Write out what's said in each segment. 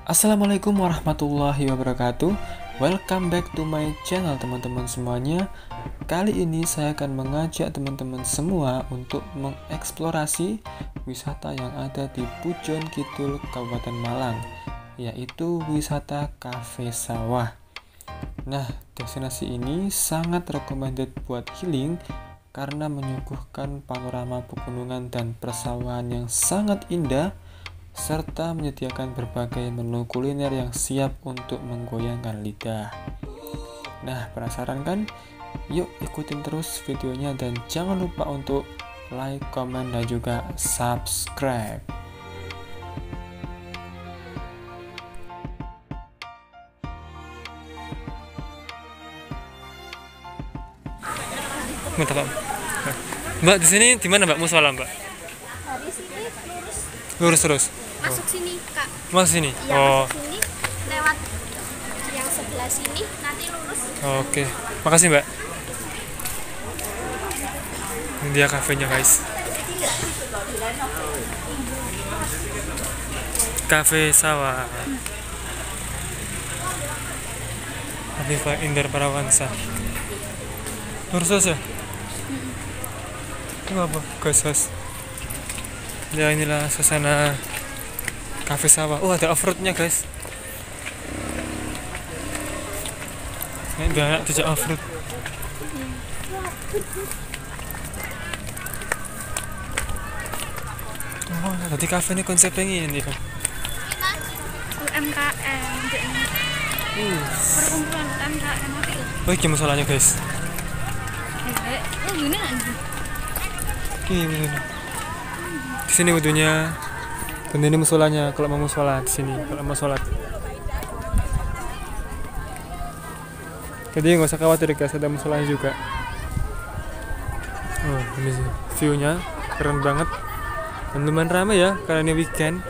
Assalamualaikum warahmatullahi wabarakatuh. Welcome back to my channel teman-teman semuanya. Kali ini saya akan mengajak teman-teman semua untuk mengeksplorasi wisata yang ada di Pujon Kidul, Kabupaten Malang, yaitu wisata Cafe Sawah. Nah, destinasi ini sangat recommended buat healing karena menyuguhkan panorama pegunungan dan persawahan yang sangat indah, serta menyediakan berbagai menu kuliner yang siap untuk menggoyangkan lidah. Nah, penasaran kan? Yuk ikutin terus videonya dan jangan lupa untuk like, komen, dan juga subscribe. Mantap, Mbak, di sini di mana Mbak musola, Mbak? Dari sini Lurus terus. masuk sini, Kak. Masuk sini. Iya, Oh, masuk sini lewat yang sebelah sini nanti lurus. oke. Makasih, Mbak. Ini dia kafenya, guys. Cafe Sawah. Afifah Indar Parawansa. Lurus terus ya? Itu apa? Guys. Ya, inilah suasana Cafe Sawah. Oh, ada off-roadnya, guys. Ini udah anak dijak off-road. Oh, tadi kafe ini konsepnya ini kan. UMKM, perkumpulan UMKM apa itu? Oh, gimana soalnya, guys? Oh, gini nanti. Ini. Di sini wudhunya. Dan ini musolanya kalau mau musola di sini, kalau mau sholat. Jadi nggak usah khawatir, guys, ada musolanya juga. Oh, ini sih view-nya keren banget. Dan lumayan ramai ya karena ini weekend.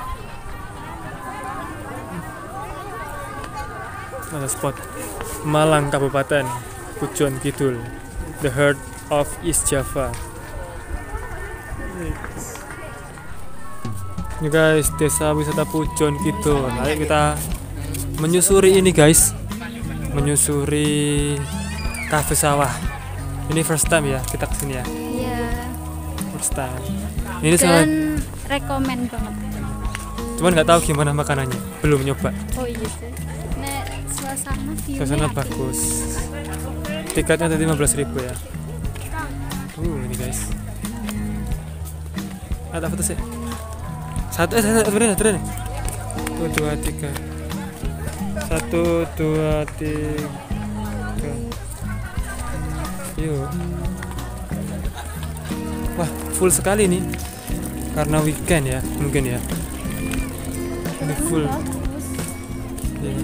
Ada spot Malang Kabupaten Pujon Kidul, the heart of East Java. Ini guys, desa wisata Pujon Kidul. Ayo kita menyusuri ini, guys. Menyusuri Cafe Sawah. Ini first time ya kita kesini ya. Iya. First time. Ini Dan rekomen banget. cuman nggak tahu gimana makanannya. Belum nyoba. Oh iya sih. Nek suasana view-nya Suasana apik. bagus. Tiketnya tadi 15.000 ya. Ini guys. Ada foto sih. Satu, turun. 1, 2, 3. 1, 2, 3. Yuk. Wah, full sekali nih. Karena weekend ya, mungkin ya. Ini full. Ya.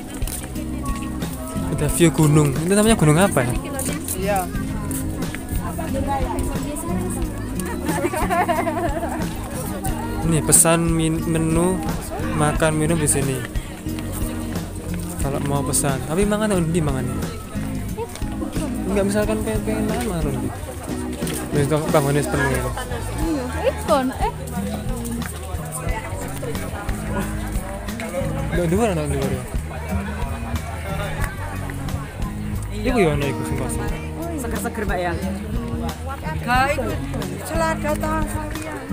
Ada view gunung. Ini namanya gunung apa ya? Iya. Ini pesan menu makan minum di sini. Kalau mau pesan, tapi mangan undi mangannya. Enggak misalkan pengen mana undi. Besok bangunnya penuh. Iya, ikon Nggak dua ya. Iku ya ana iku sing kosong. Seger-seger Mbak ya. Gak itu selada tahu.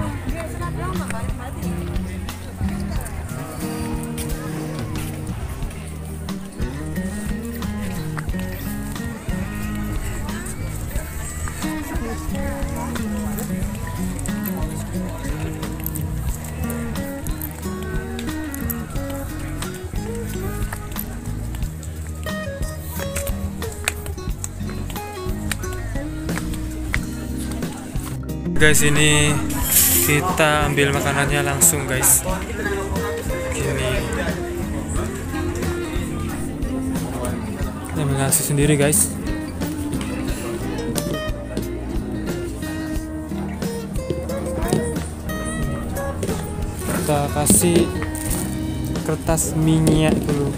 Guys, ini kita ambil makanannya langsung, guys. Gini. Ini ambil nasi sendiri, guys. Kita kasih kertas minyak dulu.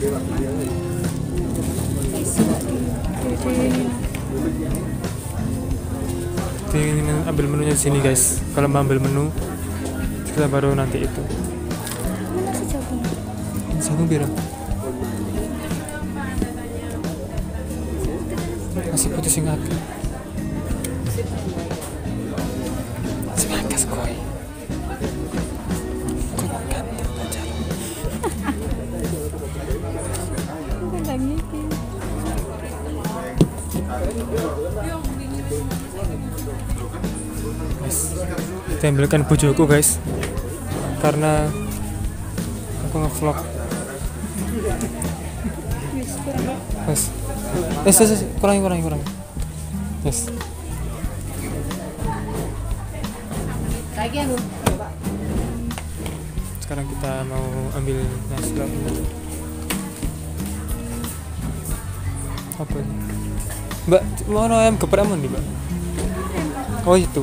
Ini ambil menunya di sini, guys. Kalau mau ambil menu kita baru nanti itu. Mana sih jagung? Jagung piro? Masih putih sing akeh. Sing akeh sekoi. Kok ganti pacar. Guys, tempelkan bojoku guys, karena aku ngevlog. Yes, kurangi. Yes. Sekarang kita mau ambil nasi lauk. Apa ini? Mbak, mau ayam geprek mana nih, Mbak? Oh itu.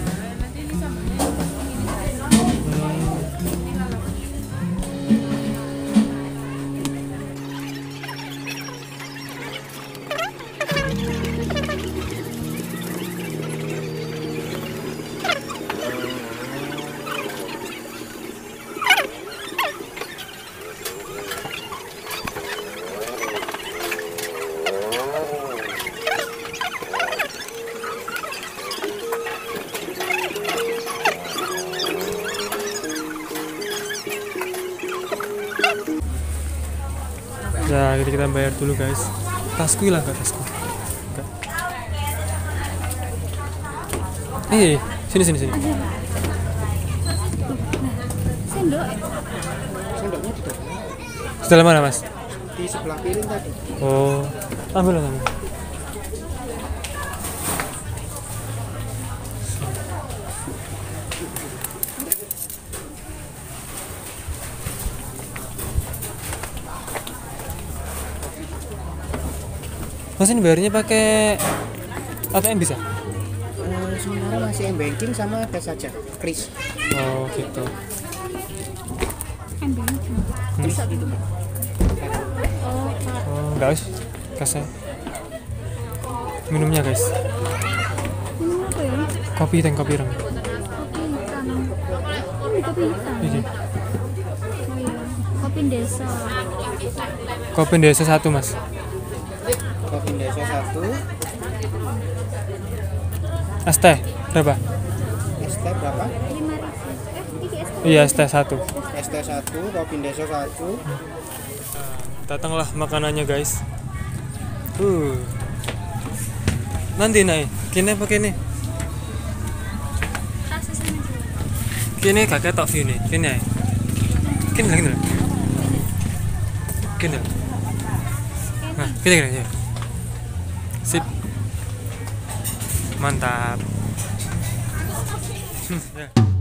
Ya, jadi kita bayar dulu guys. Tasku hilang gak tasku? Enggak. Sini. Sendok. Sendoknya di Setelah mana mas? di sebelah piring tadi. Oh, ambil. Mas ini bayarnya pakai ATM bisa? Sementara masih banking sama ada saja kris. Oh gitu. Bisa gitu. Oh enggak wis, kasih. Minumnya guys. Minum apa ya? Kopi reng. Kopi hitam. Kopi hitam. Iki. Oh iya. Kopi desa. Kopi desa 1 mas. Kopi desa 1, Es teh berapa? es teh berapa? 5.000. Iki es teh. Iya es teh 1. Es teh 1, kopi desa 1. Datanglah makanannya guys. Nanti naik. Kini apa kini? Rasa sama dulu. Kini kakek tak view nih. Kini aja. Kini. Nah, kini ya. Sip. Mantap. Ya.